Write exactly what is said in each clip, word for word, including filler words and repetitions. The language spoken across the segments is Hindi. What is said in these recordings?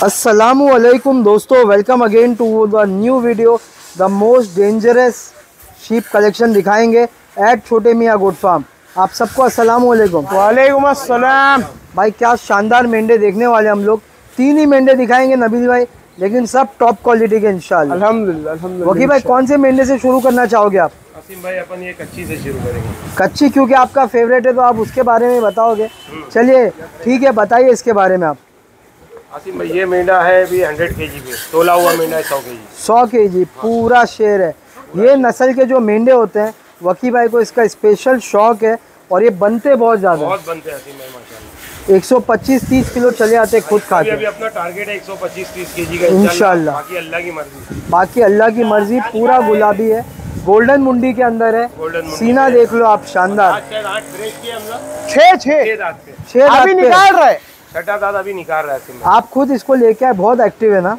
अस्सलामुअलैकुम दोस्तों, welcome again to the new video. The most dangerous sheep collection दिखाएंगे at Chhote Miyan goat farm. आप सबको अस्सलामुअलैकुम। वालेकुम अस्सलाम। भाई क्या शानदार मेंढे देखने वाले हम लोग। तीन ही मेंढे दिखाएंगे नबील भाई, लेकिन सब टॉप क्वालिटी के इंशाल्लाह। अल्हम्दुलिल्लाह अल्हम्दुलिल्लाह। वकी भाई कौन से मेंढे से शुरू करना चाहोगे आप? आसिम भाई अपन ये कच्ची से शुरू करेंगे। कच्ची क्योंकि आपका फेवरेट है तो आप उसके बारे में बताओगे। चलिए ठीक है, बताइए इसके बारे में आप। आसिम भाई ये मेंढा है अभी हंड्रेड के जी पे, तोला हुआ मेंढा है सौ के जी। सौ के जी पूरा शेर है। ये नस्ल के जो मेंढे होते हैं वकी भाई को इसका स्पेशल शौक है और ये बनते बहुत ज़्यादा बहुत बनते हैं आसिम भाई माशाल्लाह। एक सौ पच्चीस तीस किलो चले आते खुद खाते। अभी अपना टारगेट है एक सौ पच्चीस तीस के जी का इंशाल्लाह। बाकी अल्लाह की मर्जी। बाकी अल्लाह की मर्जी। पूरा गुलाबी है, गोल्डन मुंडी के अंदर है। गोल्डन मुंडी सीना देख लो आप, शानदार। छः छः छह दांत अभी पे निकाल रहे। छठा दांत अभी निकाल रहा है आसिम भाई। आप खुद इसको लेके आए, बहुत एक्टिव है ना।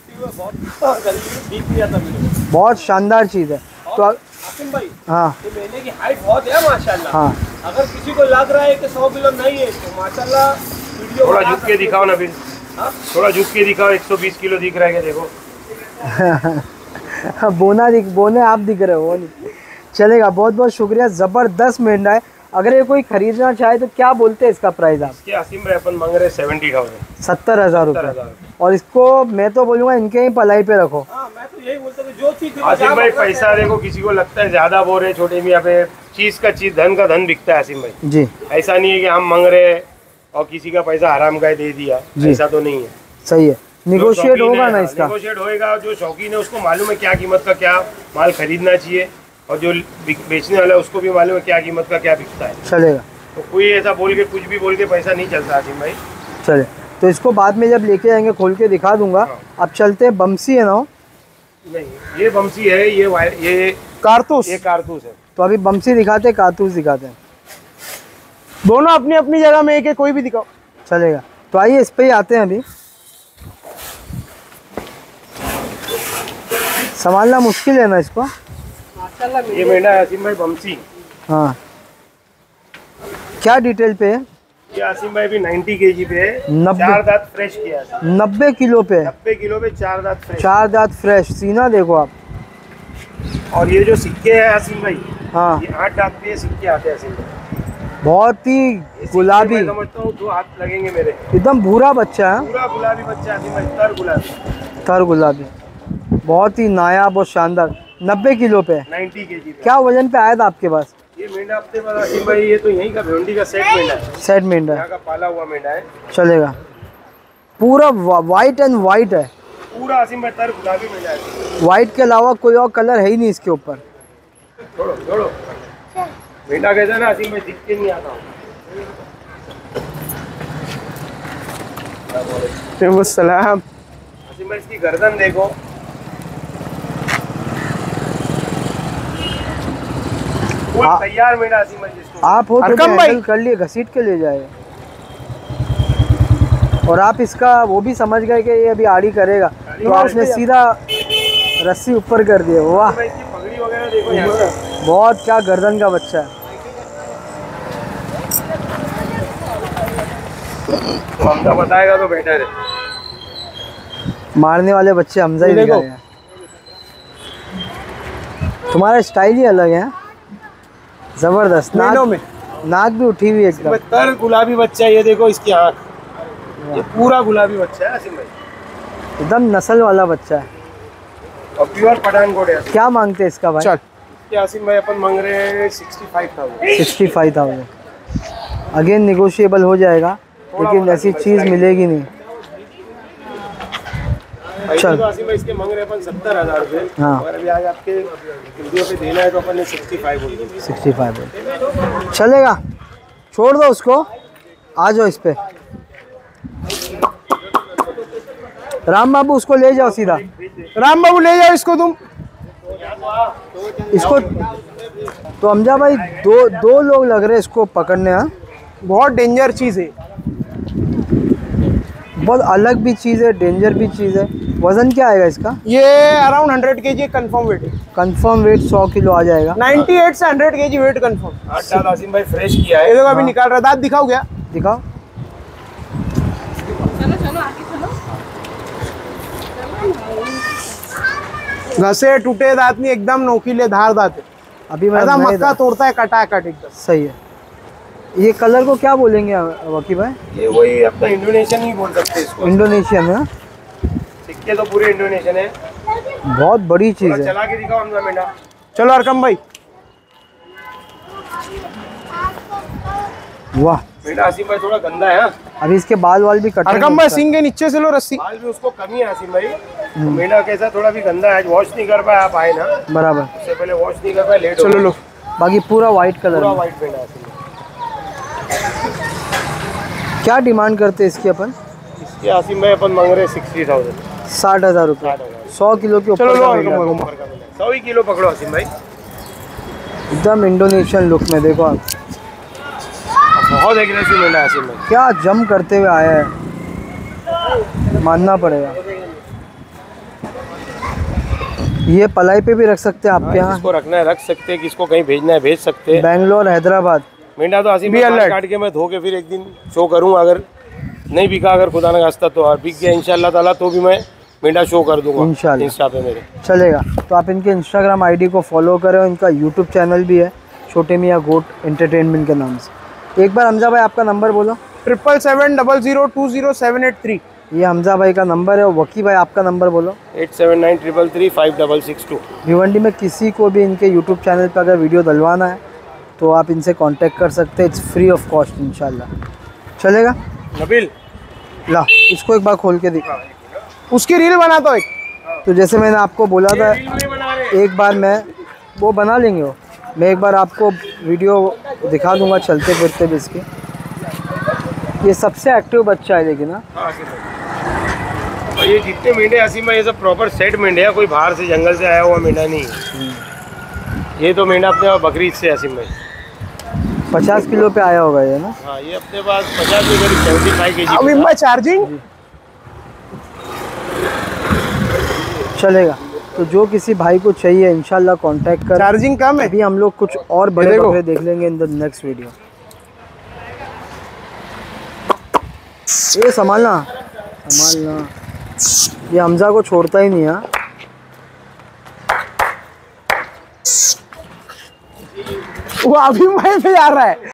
बहुत शानदार चीज़ है। तो आसिम भाई हाँ ये मेले की हाइट बहुत है माशाल्लाह। हाँ, अगर किसी को लग रहा है कि सौ किलो नहीं है तो माशाल्लाह वीडियो थोड़ा झुक के दिखाओ नबील, थोड़ा झुक के दिखाओ। एक सौ बीस किलो दिख रहा है क्या? देखो बोना दिख बोने आप दिख रहे हो, वो नहीं चलेगा। बहुत बहुत शुक्रिया, ज़बरदस्त मेंढा है। अगर ये कोई खरीदना चाहे तो क्या बोलते हैं इसका प्राइस आप? इसके आसिम भाई अपन मांग रहे सेवेंटी थाउजेंड, सत्तर हज़ार रुपये। और इसको मैं तो बोलूँगा इनके ही पलाई पे रखो। हाँ, मैं तो यही बोलता हूँ कि जो चीज आसिम भाई पैसा देखो, किसी को लगता है ज्यादा बोल रहे छोटे मियाँ पे, चीज का चीज धन का धन बिकता है आसिम भाई। जी, ऐसा नहीं है कि हम मांग रहे हैं और किसी का पैसा हराम का दे दिया, ऐसा तो नहीं है। सही है। निगोशिएट होगा ना इसका? निगोशिएट होएगा। जो शौकीन है उसको मालूम है क्या कीमत का क्या माल खरीदना चाहिए, और जो बेचने वाला है उसको भी मालूम है क्या कीमत का क्या बिकता है। चलेगा। तो कोई ऐसा बोल के कुछ भी बोल के पैसा नहीं चलता आसिम भाई। चले, तो इसको बाद में जब लेके आएंगे खोल के दिखा दूंगा। हाँ। अब चलते हैं, बमसी है ना? नहीं, ये बमसी है, ये वाय- ये कारतूस ये कारतूस है। तो अभी बमसी दिखाते हैं, कारतूस दिखाते हैं। दोनों अपनी अपनी जगह में एक एक कोई भी दिखाओ। चलेगा। तो आइए इस पे ही आते हैं। अभी संभालना मुश्किल है ना इसको? ये मेंढा है आसिम भाई बमसी। हाँ, क्या डिटेल पे है? ये आसिम भाई भी नब्बे केजी पे है। नब्बे। चार दांत फ्रेश किया है, नब्बे किलो पे है। नब्बे किलो पे चार दांत फ्रेश। चार दांत फ्रेश। सीना देखो आप। और ये जो सिक्के हैं आसिम भाई, हाँ, ये आठ दांत पे सिक्के आते हैं आसिम भाई। बहुत ही ये सिक्के गुलाबी, मैं समझता हूँ दो हाथ लगेंगे मेरे। एकदम भूरा बच्चा है। पूरा गुलाबी बच्चा आसिम भाई, तर गुलाबी, थर गुलाबी, बहुत ही नायाब और शानदार। नब्बे किलो पे है। नब्बे केजी पे। क्या वजन पे आया था आपके पास? ये मेंढा अपने पास आसिम भाई, ये तो यहीं का भिवंडी का सेट मेंढा है, सेट मेंढा यहाँ का पाला हुआ मेंढा है। चलेगा। पूरा वाइट एंड वाइट है। पूरा आसिम भाई तर गुलाबी मेंढा है। वाइट के अलावा कोई और कलर है ही नहीं इसके ऊपर। छोड़ो छोड़ो, मेंढा कैसा ना आसिम भाई, दिख के नहीं आता। सलाम। आसिम भाई इसकी गर्दन देखो, आ- तैयार मेंढा आसिम भाई जिसको। आप हो तो अरकम भाई। हैंडल कर लिए, घसीट के ले जाए। और आप इसका वो भी समझ गए कि ये अभी आड़ी करेगा, तो आपने सीधा रस्सी ऊपर कर दिया। वाह, भाई इसकी पगड़ी वगैरह देखो यहाँ से। बहुत क्या गर्दन का बच्चा है। तो हमका बताएगा तो बेटर है। मारने वाले बच्चे हमजा ही देखो। दिखाए हैं। तुम्हारा स्टाइल ही अलग है, जबरदस्त। नैनो में नाक नाक भी उठी हुई है एकदम। इसमें तर गुलाबी बच्चा है, ये देखो इसकी आँख, ये पूरा गुलाबी बच्चा है आसिम भाई, एकदम नस्ल वाला बच्चा है। और प्योर पठानकोट है। क्या मांगते हैं इसका भाई? चल। इसके आसिम भाई अपन मांग रहे हैं sixty five thousand. Sixty five thousand again negotiable हो जाएगा, लेकिन ऐसी चीज़ मिलेगी नहीं। चल तो आसिम भाई इसके मांग रहे हैं अपन सत्तर हजार रुपये। हाँ। और अभी आज आपके वीडियो पे देना है तो अपन ने सिक्सटी फाइव बोल दिया। सिक्सटी फाइव चलेगा। छोड़ दो उसको, आ जाओ इस पे। राम बाबू उसको ले जाओ सीधा। राम बाबू ले जाओ इसको तुम। इसको तो हमजा भाई दो दो लोग लग रहे हैं इसको पकड़ने। हाँ, बहुत डेंजर चीज है, बहुत अलग भी चीज़ है, डेंजर भी चीज़ है। वजन क्या आएगा इसका? ये around hundred K G confirm weight है। कंफर्म वेट सौ किलो आ जाएगा। अट्ठानवे से हंड्रेड के जी वेट कंफर्म। आठ दांत आसिम भाई फ्रेश किया है। ये देखो अभी निकाल रहा। दांत दिखाओ क्या? दिखाओ। घसे टूटे दांत नहीं, एकदम नोकीले धार दांत है। अभी मैं ऐसा नए मक्का दांत- तोड़ता है कटा कट एकदम। सही है। ये कलर को क्या बोलेंगे वकी भाई? ये वही अपना इंडोनेशियन ही बोल सकते हैं इसको। इंडोनेशियन है। सिक्के तो पूरे इंडोनेशियन है। बहुत बड़ी चीज़ थोड़ा है। चला के दिखाओ हमजा मेंढा। चलो अरकम भाई। वाह, मेंढा आसिम भाई थोड़ा गंदा है। हाँ? अभी इसके बाल वाल भी कटे अरकम भाई सिंह के नीचे से लो रस्सी। बाल भी उसको कमी है आसिम भाई। तो मेंढा कैसा थोड़ा भी गंदा है, आज वॉश नहीं कर पाए आप आए ना, बराबर। उससे पहले वॉश नहीं कर पाए, लेट हो चलो गया। लो। बाकी पूरा वाइट कलर पूरा में। व्हाइट मेंढा आसिम भाई। क्या डिमांड करते हैं इसकी अपन? इसके आसिम भाई अपन मांग रहे सिक्सटी थाउजेंड। साठ हज़ार रुपये। साठ हजार। सौ किलो के ऊपर चलो लो का अरकम मेंढा। भाई। सौ ही किलो पकड़ो आसिम भाई। एकदम इंडोनेशियन लुक में। देखो आप बहुत एग्रेसिव मेंढा है आसिम भाई। क्या जम करते हुए आया है, मानना पड़ेगा। ये पलाई पे भी रख सकते हैं आपके हाँ, यहाँ? इसको रखना है रख सकते हैं, किसको कहीं भेजना है भेज सकते हैं। बेंगलोर, हैदराबाद। मेंढा तो आसिम भी भाई अलर्ट। काट के मैं धो के फिर एक दिन शो करूँगा, अगर नहीं बिका, अगर खुदा ना खास्ता तो, और बिक गया इंशाल्लाह ताला तो भी मैं मेंढा शो कर दूंगा इंशाल्लाह। इंस्टा पे मेरे। चलेगा। तो आप इनके इंस्टाग्राम आईडी को फॉलो करें और इनका यूट्यूब चैनल भी है, छोटे मियाँ गोट एंटरटेनमेंट के नाम से। एक बार हमजा भाई आपका नंबर बोलो। Triple seven double zero two zero seven eight three. ये हमजा भाई का नंबर है। और वकी भाई आपका नंबर बोलो। Eight seven nine triple three five double six two. Bhiwandi में किसी को भी इनके यूट्यूब चैनल पर अगर वीडियो डलवाना है तो आप इनसे कांटेक्ट कर सकते हैं। इट्स फ्री ऑफ कॉस्ट इंशाल्लाह। चलेगा। नबील ला, इसको एक बार खोल के दिखा। उसकी रील बना दो एक। तो जैसे मैंने आपको बोला था, रील नहीं बना रहे। एक बार मैं वो बना लेंगे वो मैं एक बार आपको वीडियो दिखा दूंगा चलते फिरते भी इसके। ये सबसे एक्टिव बच्चा है लेकिन। हाँ, हाँ, आसिम भाई। और ये जितने मेंढे आसिम भाई ये सब प्रॉपर सेट मेंढे हैं, कोई बाहर से जंगल से आया हुआ मेंढा नहीं है। ये तो मेंढा अपने बकरीद से आसिम भाई। पचास किलो पे आया होगा ये ना। हाँ, ये अपने पास पचास के करीब सेवेंटी फाइव के अभी जी। मैं चार्जिंग। चलेगा। तो जो किसी भाई को चाहिए इंशाल्लाह कांटेक्ट कर। चार्जिंग कम है। अभी हम लोग कुछ और बड़े देखो। बकरे देख लेंगे इन द नेक्स्ट वीडियो। ये संभालना संभालना, ये हमजा को छोड़ता ही नहीं है। वो अभी मैं पे जा रहा है।